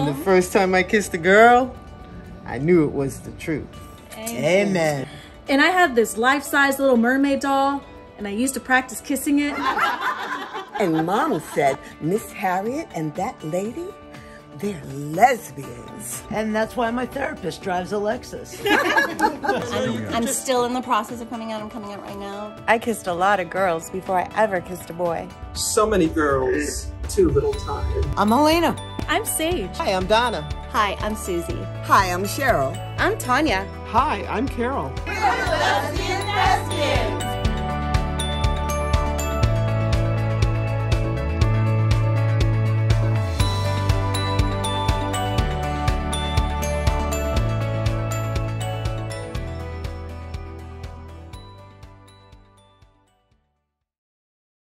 And the first time I kissed a girl, I knew it was the truth. Amen. And I have this life-size Little Mermaid doll, and I used to practice kissing it. And Mom said, Miss Harriet and that lady, they're lesbians. And that's why my therapist drives a Lexus. I'm still in the process of coming out. I'm coming out right now. I kissed a lot of girls before I ever kissed a boy. So many girls, too little time. I'm Elena. I'm Sage. Hi, I'm Donna. Hi, I'm Susie. Hi, I'm Cheryl. I'm Tanya. Hi, I'm Carol. We're the Lesbian Thespians.